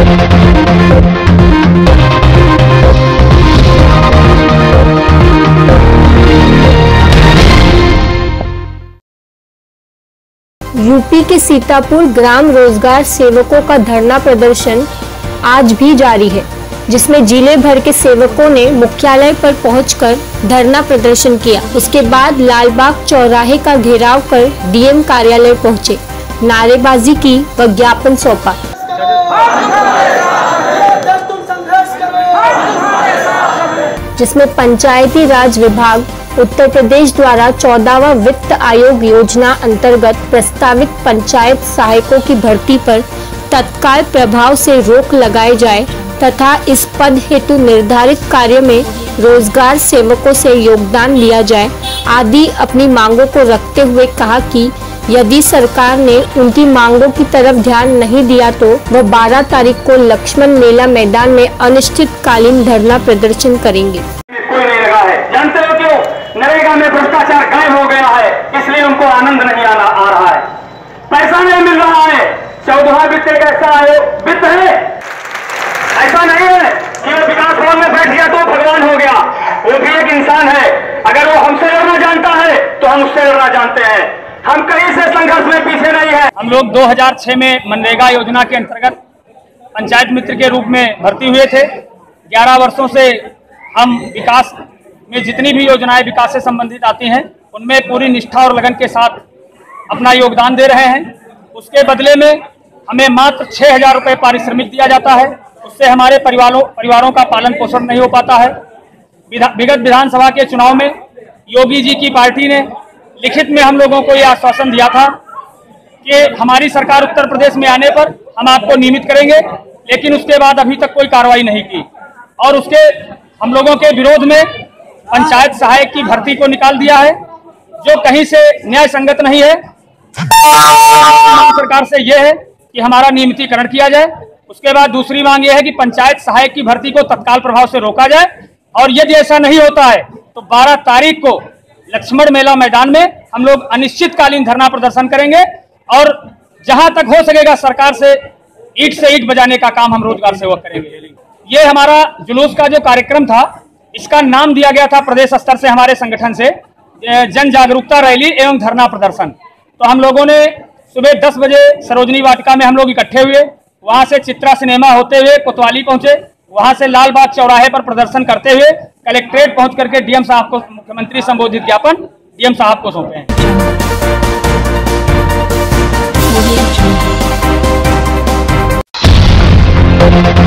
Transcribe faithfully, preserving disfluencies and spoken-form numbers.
UP के सीतापुर ग्राम रोजगार सेवकों का धरना प्रदर्शन आज भी जारी है, जिसमें जिले भर के सेवकों ने मुख्यालय पर पहुंचकर धरना प्रदर्शन किया। उसके बाद लालबाग चौराहे का घेराव कर डीएम कार्यालय पहुंचे, नारेबाजी की व ज्ञापन सौंपा, जिसमें पंचायती राज विभाग उत्तर प्रदेश द्वारा चौदहवां वित्त आयोग योजना अंतर्गत प्रस्तावित पंचायत सहायकों की भर्ती पर तत्काल प्रभाव से रोक लगाए जाए तथा इस पद हेतु निर्धारित कार्य में रोजगार सेवकों से योगदान लिया जाए आदि अपनी मांगों को रखते हुए कहा कि यदि सरकार ने उनकी मांगों की तरफ ध्यान नहीं दिया तो वह बारह तारीख को लक्ष्मण मेला मैदान में अनिश्चितकालीन धरना प्रदर्शन करेंगे। कोई नहीं लगा है, जानते हो क्यों? नरेगा में भ्रष्टाचार गायब हो गया है, इसलिए उनको आनंद नहीं आना आ रहा है, पैसा नहीं मिल रहा है। चौदहवा वित्त एक ऐसा आयोग वित्त है, ऐसा नहीं है कि वो विकास भवन में बैठ गया तो भगवान हो गया। वो भी एक इंसान है, अगर वो हमसे लड़ना जानता है तो हम उससे लड़ना जानते हैं। हम कहीं से संघर्ष में पीछे नहीं है। हम लोग दो हज़ार छह में मनरेगा योजना के अंतर्गत पंचायत मित्र के रूप में भर्ती हुए थे। ग्यारह वर्षों से हम विकास में जितनी भी योजनाएं विकास से संबंधित आती हैं उनमें पूरी निष्ठा और लगन के साथ अपना योगदान दे रहे हैं। उसके बदले में हमें मात्र छह हजार रुपये पारिश्रमिक दिया जाता है, उससे हमारे परिवारों परिवारों का पालन पोषण नहीं हो पाता है। विगत विधानसभा के चुनाव में योगी जी की पार्टी ने लिखित में हम लोगों को यह आश्वासन दिया था कि हमारी सरकार उत्तर प्रदेश में आने पर हम आपको नियमित करेंगे, लेकिन उसके बाद अभी तक कोई कार्रवाई नहीं की और उसके हम लोगों के विरोध में पंचायत सहायक की भर्ती को निकाल दिया है, जो कहीं से न्याय संगत नहीं है। सरकार से यह है कि हमारा नियमितीकरण किया जाए। उसके बाद दूसरी मांग यह है कि पंचायत सहायक की भर्ती को तत्काल प्रभाव से रोका जाए और यदि ऐसा नहीं होता है तो बारह तारीख को लक्ष्मण मेला मैदान में हम लोग अनिश्चितकालीन धरना प्रदर्शन करेंगे और जहां तक हो सकेगा सरकार से ईंट से ईंट बजाने का काम हम रोजगार सेवक करेंगे। ये हमारा जुलूस का जो कार्यक्रम था, इसका नाम दिया गया था प्रदेश स्तर से हमारे संगठन से जन जागरूकता रैली एवं धरना प्रदर्शन। तो हम लोगों ने सुबह दस बजे सरोजनी वाटिका में हम लोग इकट्ठे हुए, वहां से चित्रा सिनेमा होते हुए कोतवाली पहुंचे, वहां से लालबाग चौराहे पर प्रदर्शन करते हुए कलेक्ट्रेट पहुंच करके डीएम साहब को मुख्यमंत्री संबोधित ज्ञापन डीएम साहब को सौंपे हैं।